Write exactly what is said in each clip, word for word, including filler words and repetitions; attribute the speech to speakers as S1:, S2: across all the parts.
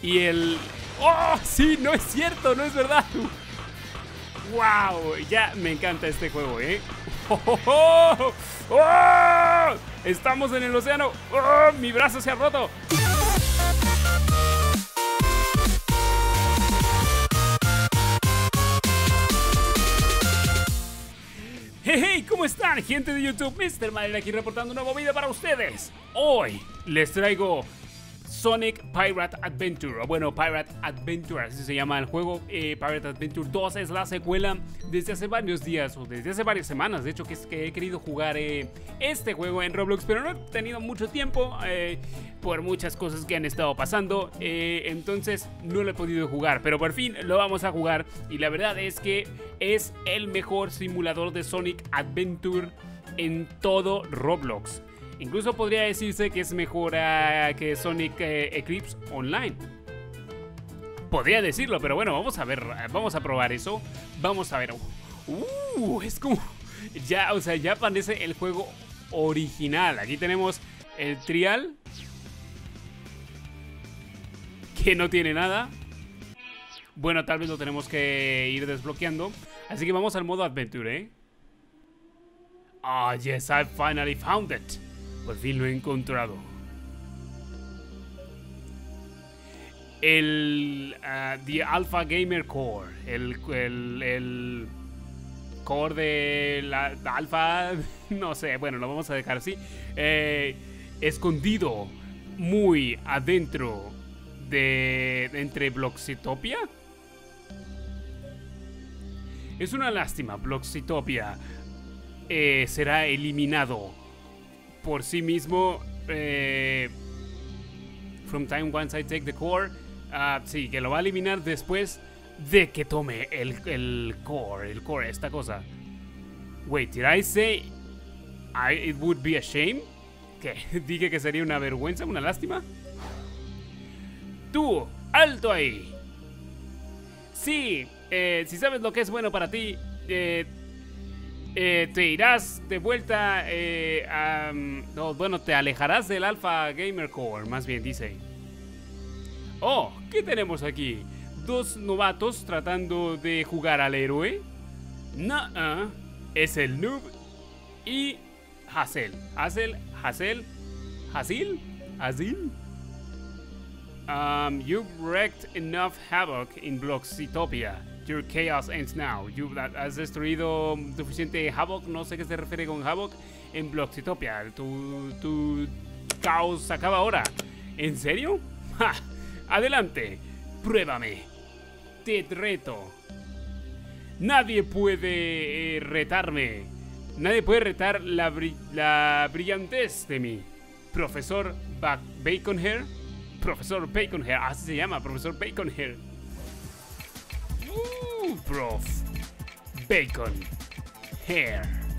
S1: Y el... ¡Oh! Sí, no es cierto, no es verdad. ¡Wow! Ya me encanta este juego, ¿eh? ¡Oh, oh, oh! ¡Oh! Estamos en el océano. ¡Oh! Mi brazo se ha roto. Hey, hey, ¿cómo están, gente de YouTube? mister Madrid aquí reportando un nuevo video para ustedes. Hoy les traigo Sonic Pirate Adventure, o bueno, Pirate Adventure, así se llama el juego. eh, Pirate Adventure dos es la secuela. Desde hace varios días, o desde hace varias semanas, de hecho, que, es que he querido jugar eh, este juego en Roblox, pero no he tenido mucho tiempo eh, por muchas cosas que han estado pasando. eh, Entonces no lo he podido jugar, pero por fin lo vamos a jugar. Y la verdad es que es el mejor simulador de Sonic Adventure en todo Roblox. Incluso podría decirse que es mejor uh, que Sonic eh, Eclipse Online. Podría decirlo, pero bueno, vamos a ver, vamos a probar eso. Vamos a ver. Uh, es como... Ya, o sea, ya parece el juego original. Aquí tenemos el trial, que no tiene nada. Bueno, tal vez lo tenemos que ir desbloqueando. Así que vamos al modo Adventure, ¿eh? Ah, yes, I finally found it. Por fin lo he encontrado. El uh, The Alpha Gamer Core. El, el, el core de la, la Alpha. No sé, bueno, lo vamos a dejar así. Eh, escondido muy adentro de, de entre Bloxitopia. Es una lástima, Bloxitopia eh, será eliminado por sí mismo. eh, From time once I take the core. Uh, sí, que lo va a eliminar después de que tome el, el core. El core, esta cosa. Wait, did I say I, it would be a shame? ¿Qué? ¿Dije que sería una vergüenza, una lástima? Tú, alto ahí. Sí, eh, si sabes lo que es bueno para ti, eh, Eh, te irás de vuelta eh, a, no, bueno, te alejarás del Alpha Gamer Core, más bien dice. Oh, ¿qué tenemos aquí? Dos novatos tratando de jugar al héroe. Nah, es el noob y Hazel. Hazel, Hazel, Hazel, Hazel. Um, you've wreaked enough havoc in Bloxitopia. Your chaos ends now. You has destruido suficiente havoc, no sé qué se refiere con havoc, en Bloxitopia. Tu, tu caos acaba ahora. ¿En serio? ¡Ja! Adelante, pruébame. Te reto. Nadie puede eh, retarme. Nadie puede retar la, bri la brillantez de mí. Profesor ba Baconhair. Profesor Baconhair, así se llama, Profesor Baconhair. Uh, prof Bacon Hair.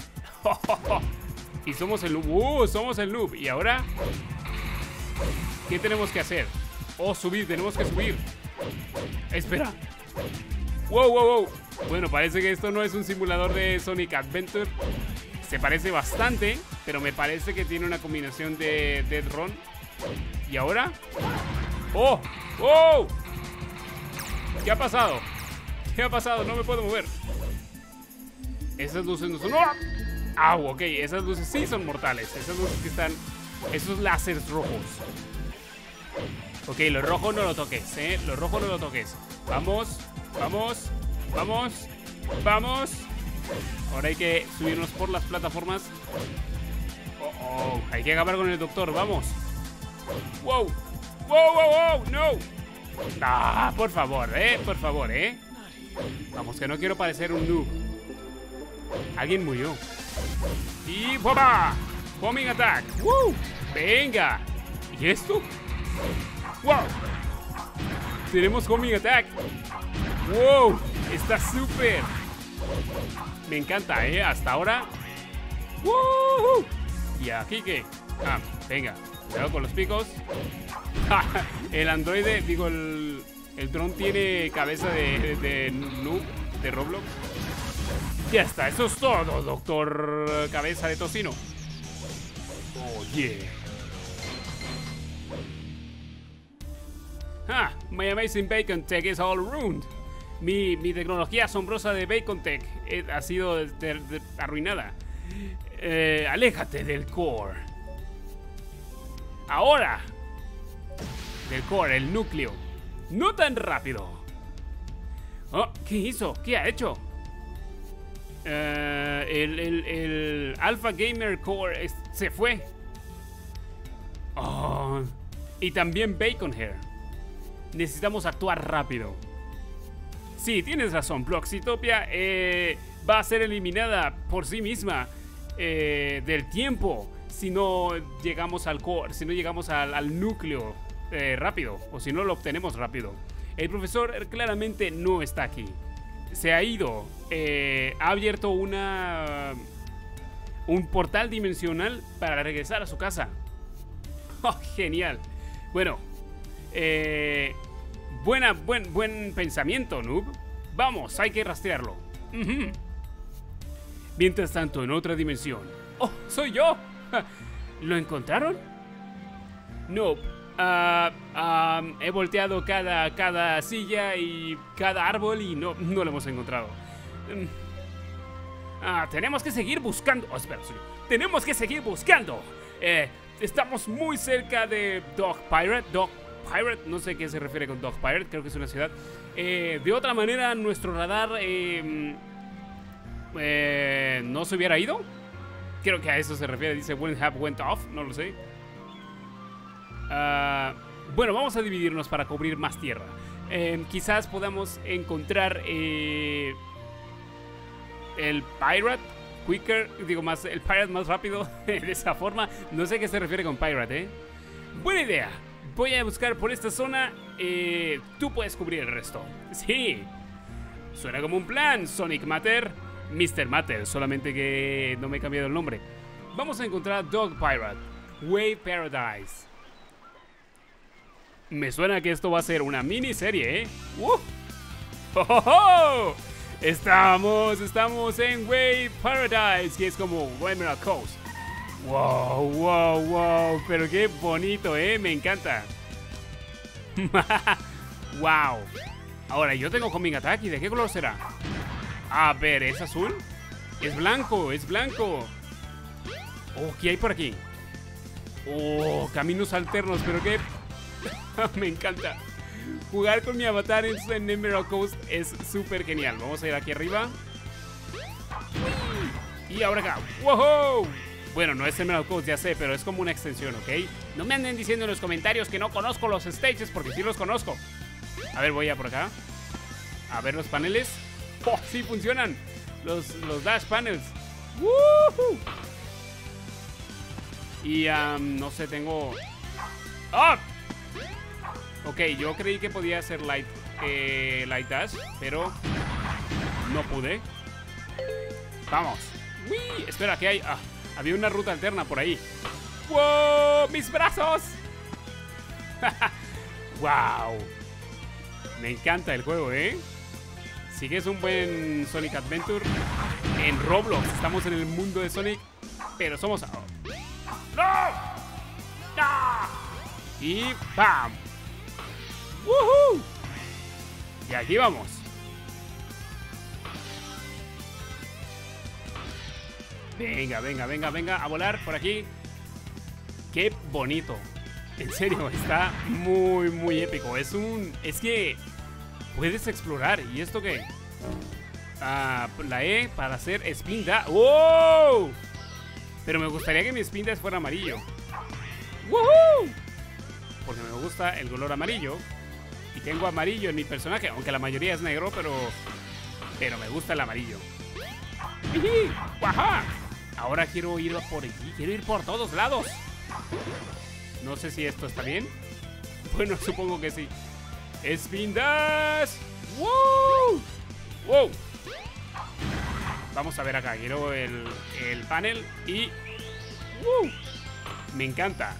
S1: Y somos el noob. Uh, somos el noob. Y ahora, ¿qué tenemos que hacer? Oh, subir, tenemos que subir. Espera. Wow, wow, wow. Bueno, parece que esto no es un simulador de Sonic Adventure. Se parece bastante, pero me parece que tiene una combinación de Dead Run. ¿Y ahora? ¡Oh! ¡Oh! ¿Qué ha pasado? ¿Qué ha pasado? No me puedo mover. Esas luces no son... ¡Oh! ¡Ah! Ok, esas luces sí son mortales. Esas luces que están... Esos láseres rojos. Ok, lo rojo no lo toques, ¿eh? Lo rojo no lo toques. Vamos, vamos, vamos, vamos. Ahora hay que subirnos por las plataformas. Oh, oh, hay que acabar con el doctor, vamos. Wow, wow, wow, wow, no. Ah, por favor, eh, por favor, eh. Vamos, que no quiero parecer un noob. Alguien murió. Y ¡papá! Bombing attack. ¡Woo! Venga. ¿Y esto? ¡Wow! Tenemos homing attack. ¡Wow! Está súper. Me encanta, ¿eh? Hasta ahora. ¡Woo! ¿Y aquí qué? Ah, venga. Cuidado con los picos. El androide, digo, el, el dron tiene cabeza de, de, de noob, de Roblox. Ya está, eso es todo, doctor Cabeza de Tocino. Oh, yeah. Ah, my amazing bacon tech is all ruined. Mi, mi tecnología asombrosa de bacon tech eh, ha sido de, de, de, arruinada. Eh, aléjate del core. Ahora. Del core, el núcleo. No tan rápido. Oh, ¿qué hizo? ¿Qué ha hecho? Uh, el, el, el Alpha Gamer Core es, se fue. Oh, y también Bacon Hair. Necesitamos actuar rápido. Sí, tienes razón, Bloxitopia eh, va a ser eliminada por sí misma eh, del tiempo si no llegamos al core, si no llegamos al, al núcleo eh, rápido, o si no lo obtenemos rápido. El profesor claramente no está aquí. Se ha ido. Eh, ha abierto una un portal dimensional para regresar a su casa. Oh, genial. Bueno, eh, buena, buen, buen pensamiento, noob. Vamos, hay que rastrearlo. Uh-huh. Mientras tanto, en otra dimensión. ¡Oh, soy yo! ¿Lo encontraron? No. Uh, um, he volteado cada, cada silla y cada árbol y no, no lo hemos encontrado. Um, ah, tenemos que seguir buscando. Oh, espera, sí. Tenemos que seguir buscando. Eh, estamos muy cerca de Dog Pirate. Dog Pirate, no sé qué se refiere con Dog Pirate, creo que es una ciudad. Eh, de otra manera, nuestro radar eh, eh, no se hubiera ido. Creo que a eso se refiere. Dice wouldn't have went off, no lo sé. Uh, bueno, vamos a dividirnos para cubrir más tierra. Eh, quizás podamos encontrar eh, el Pirate Quicker, digo más, el Pirate más rápido de esa forma. No sé qué se refiere con Pirate, ¿eh? Buena idea. Voy a buscar por esta zona. Eh, tú puedes cubrir el resto. Sí. Suena como un plan, Sonic Matter. mister Matter, solamente que no me he cambiado el nombre. Vamos a encontrar Dog Pirate Wave Paradise. Me suena que esto va a ser una miniserie, ¿eh? ¡Uh! ¡Oh, oh, oh! Estamos, estamos en Wave Paradise, que es como Emerald Coast. ¡Wow, wow, wow! Pero qué bonito, ¿eh? Me encanta. ¡Wow! Ahora, yo tengo Coming Attack, ¿y de qué color será? A ver, ¿es azul? Es blanco, es blanco. Oh, ¿qué hay por aquí? Oh, caminos alternos, pero qué... Me encanta. Jugar con mi avatar en Emerald Coast es súper genial. Vamos a ir aquí arriba. Y ahora acá. ¡Wow! Bueno, no es Emerald Coast, ya sé, pero es como una extensión, ¿ok? No me anden diciendo en los comentarios que no conozco los stages, porque sí los conozco. A ver, voy a por acá. A ver los paneles. ¡Oh, sí funcionan! Los, los dash panels. ¡Woohoo! Y, um, no sé, tengo... ¡Ah! Ok, yo creí que podía hacer light, eh, light dash, pero no pude. Vamos. ¡Uy! Espera, ¿qué hay? Ah, había una ruta alterna por ahí. ¡Wow! ¡Mis brazos! ¡Wow! Me encanta el juego, ¿eh? Sí que es un buen Sonic Adventure en Roblox. Estamos en el mundo de Sonic, pero somos... ¡No! ¡No! Y ¡pam! ¡Woohoo! Y aquí vamos. Venga, venga, venga, venga. A volar por aquí. ¡Qué bonito! En serio, está muy, muy épico. Es un... Es que puedes explorar. ¿Y esto qué? Ah, la E para hacer spin dash. ¡Wow! Pero me gustaría que mi spin dash fuera amarillo. ¡Woohoo! Porque me gusta el color amarillo. Y tengo amarillo en mi personaje, aunque la mayoría es negro, pero pero me gusta el amarillo. ¡Guajá! Ahora quiero ir por aquí, quiero ir por todos lados. No sé si esto está bien. Bueno, supongo que sí. Spin Dash. ¡Wow! ¡Wow! Vamos a ver acá, quiero el, el panel y... ¡Wow! Me encanta.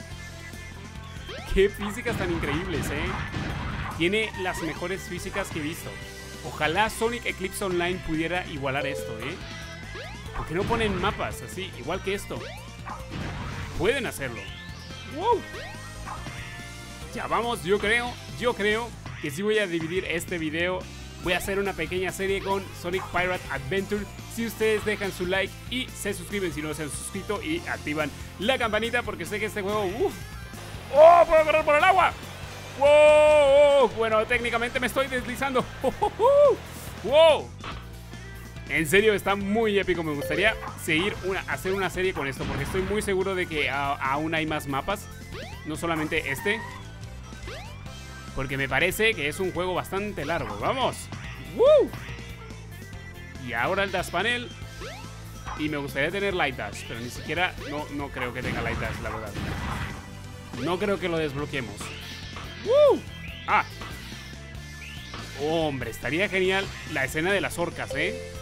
S1: Qué físicas tan increíbles, ¿eh? Tiene las mejores físicas que he visto. Ojalá Sonic Eclipse Online pudiera igualar esto, ¿eh? ¿Por qué no ponen mapas así, igual que esto? Pueden hacerlo. ¡Wow! Ya vamos, yo creo. yo creo que sí voy a dividir este video. Voy a hacer una pequeña serie con Sonic Pirate Adventure. Si ustedes dejan su like y se suscriben si no se han suscrito y activan la campanita, porque sé que este juego... ¡Uf! ¡Oh! ¡Puedo correr por el agua! ¡Wow! Bueno, técnicamente me estoy deslizando. ¡Wow! En serio, está muy épico. Me gustaría seguir una, hacer una serie con esto, porque estoy muy seguro de que a, aún hay más mapas. No solamente este, porque me parece que es un juego bastante largo. ¡Vamos! ¡Woo! Y ahora el Dash Panel. Y me gustaría tener Light Dash, pero ni siquiera... No, no creo que tenga Light Dash, la verdad. No creo que lo desbloqueemos. ¡Woo! ¡Ah! Hombre, estaría genial la escena de las orcas, ¿eh?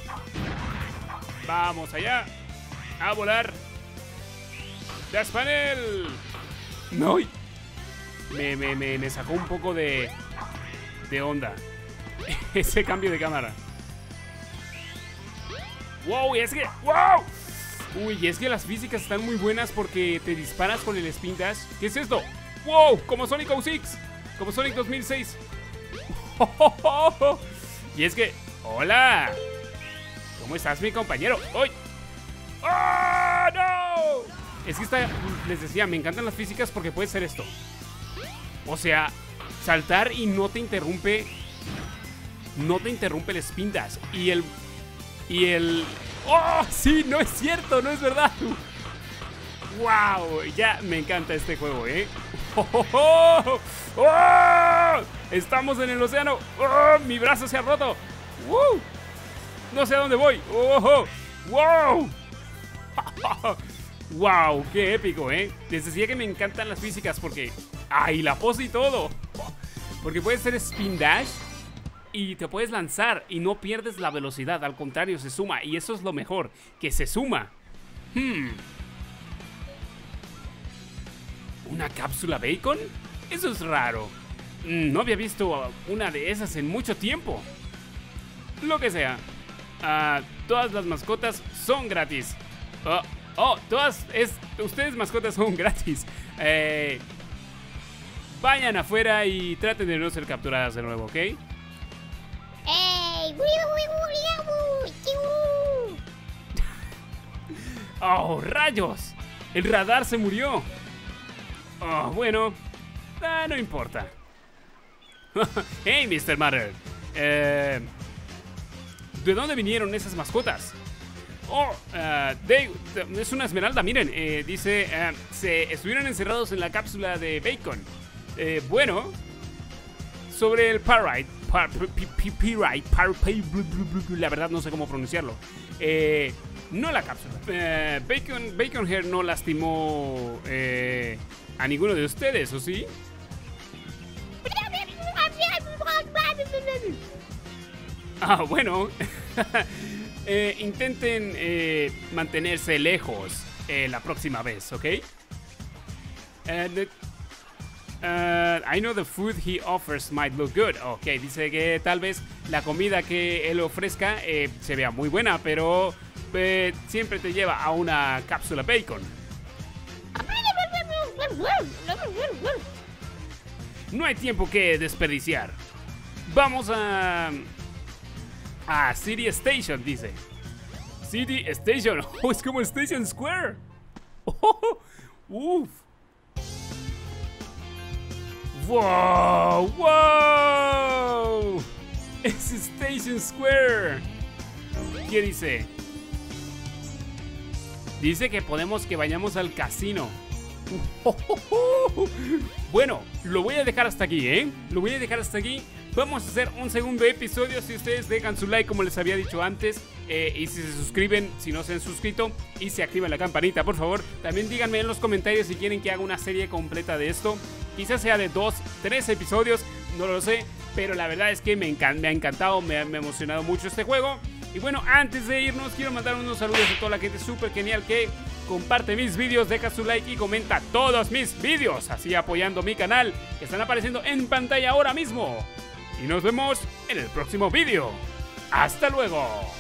S1: Vamos allá. A volar. Dash Panel. No. Me, me, me, me sacó un poco de... De onda ese cambio de cámara. Wow, y es que... ¡Wow! Uy, y es que las físicas están muy buenas porque te disparas con el Spin Dash. ¿Qué es esto? ¡Wow! Como Sonic oh seis. Como Sonic dos mil seis. Y es que... ¡Hola! ¿Cómo estás, mi compañero? ¡Uy! ¡Oh, no! Es que está... Les decía, me encantan las físicas porque puede ser esto. O sea, saltar y no te interrumpe... No te interrumpe el Spin Dash. Y el... Y el... ¡Oh! Sí, no es cierto, no es verdad. ¡Wow! Ya me encanta este juego, ¿eh? ¡Oh, oh, oh! ¡Oh! Estamos en el océano. ¡Oh! Mi brazo se ha roto. ¡Uh! No sé a dónde voy. ¡Oh! ¡Wow! ¡Wow! ¡Qué épico, eh! Les decía que me encantan las físicas porque... ¡Ay, la pose y todo! Porque puedes hacer Spin Dash y te puedes lanzar y no pierdes la velocidad. Al contrario, se suma. Y eso es lo mejor, que se suma. Hmm. ¿Una cápsula bacon? Eso es raro. No había visto una de esas en mucho tiempo. Lo que sea. Uh, todas las mascotas son gratis. Oh, oh todas es, ustedes mascotas son gratis. Eh, vayan afuera y traten de no ser capturadas de nuevo, ¿ok? ¡Oh, rayos! El radar se murió. Oh, bueno, ah, no importa. Hey, mister Matter. Eh, ¿De dónde vinieron esas mascotas? Oh, uh, de, de, es una esmeralda, miren. Eh, dice, uh, se estuvieron encerrados en la cápsula de bacon. Eh, bueno, sobre el Pirate. Pirate. La verdad no sé cómo pronunciarlo. Eh, no la cápsula. Eh, bacon, Bacon Hair no lastimó eh, a ninguno de ustedes, ¿o sí? Ah, bueno. eh, intenten eh, mantenerse lejos eh, la próxima vez, ¿ok? Uh, the, uh, I know the food he offers might look good. Ok, dice que tal vez la comida que él ofrezca eh, se vea muy buena, pero eh, siempre te lleva a una cápsula bacon. No hay tiempo que desperdiciar. Vamos a... a City Station, dice. City Station. Oh, es como Station Square. Oh, uf. Wow, wow. Es Station Square. ¿Qué dice? Dice que podemos que vayamos al casino. Bueno, lo voy a dejar hasta aquí, ¿eh? Lo voy a dejar hasta aquí. Vamos a hacer un segundo episodio si ustedes dejan su like, como les había dicho antes, eh, y si se suscriben, si no se han suscrito, y se activan la campanita, por favor. También díganme en los comentarios si quieren que haga una serie completa de esto. Quizás sea de dos, tres episodios, no lo sé, pero la verdad es que me, encan me ha encantado, me ha, me ha emocionado mucho este juego. Y bueno, antes de irnos, quiero mandar unos saludos a toda la gente súper genial que comparte mis vídeos, deja su like y comenta todos mis vídeos, así apoyando mi canal, que están apareciendo en pantalla ahora mismo. Y nos vemos en el próximo vídeo. ¡Hasta luego!